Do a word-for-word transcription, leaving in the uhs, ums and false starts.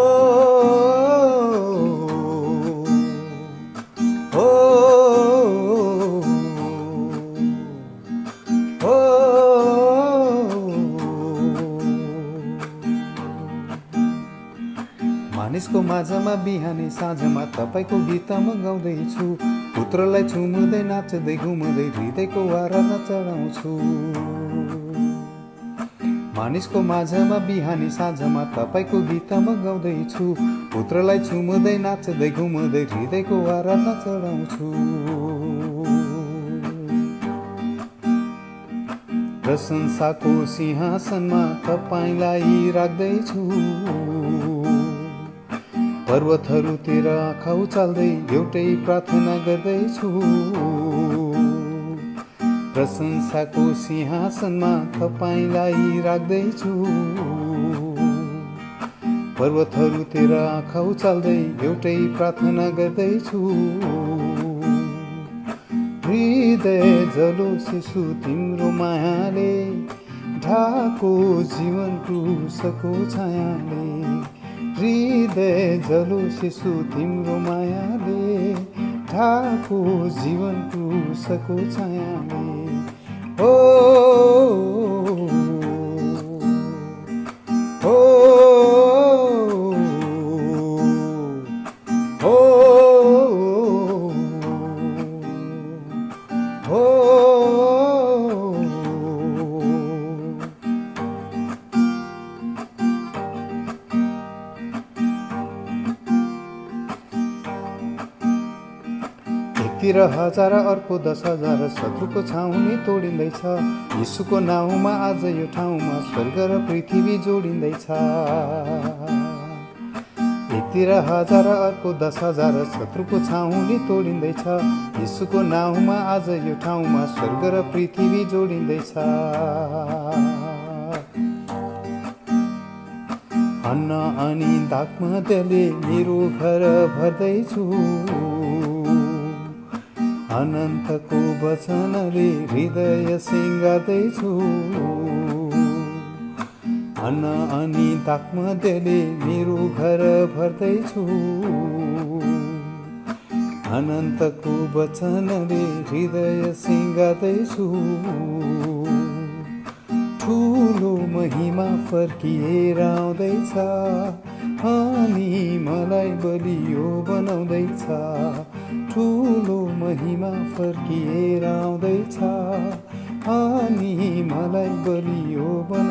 हो हो मानिसको माझमा बिहानी साँझमा तपाईको गीत म गाउँदैछु पुत्रलाई छुमुँदै नाच्दै घुम्दै हृदयको आराधना चढाउँछु मानिसको माझमा बिहानी साँझमा तपाईको गीत म गाउँदैछु पुत्रलाई छुमुँदै नाच्दै घुम्दै हृदयको आराधना चढाउँछु प्रशंसाको सिंहासनमा तपाईलाई राख्दैछु पर्वतहरूतिर आँखा उचाल्दै एउटै प्रार्थना गर्दैछु प्रशंसाको सिंहासनमा तपाईलाई राख्दैछु पर्वतहरूतिर आँखा उचाल्दै एउटै प्रार्थना गर्दैछु हृदय जलो शिशु तिम्रो मायाले ढाको जीवन क्रुसको छायाले हृदय जलो शिशु तिम्रो मायाले ढाको जीवन क्रुसको छायाले हो हो हो हो एकतिर हजार अर्को दस हजार शत्रुको छाउनी तोडिँदैछ यीशुको नाउँमा आज यो ठाउँमा स्वर्ग र पृथ्वी जोडिँदैछ एकतिर हजार अर्को दस हजार शत्रुको छाउनी तोडिँदैछ यीशुको नाउँमा आज यो ठाउँमा स्वर्ग र पृथ्वी जोडिँदैछ अन्न अनि दागमध्यले मेरो घर भर्दैछु अनन्तको वचनले हृदय सिंगार्दैछु अन्न अनि दागमध्यले मेरो घर भर्दैछु अनन्तको वचनले हृदय सिंगार्दैछु ठुलो महिमा फर्किएर आउँदैछ अनि मलाई बलियो बनाउँदैछ ठुलो महिमा फर्किएर आउँदैछ अनि मलाई बलियो बनाउँदैछ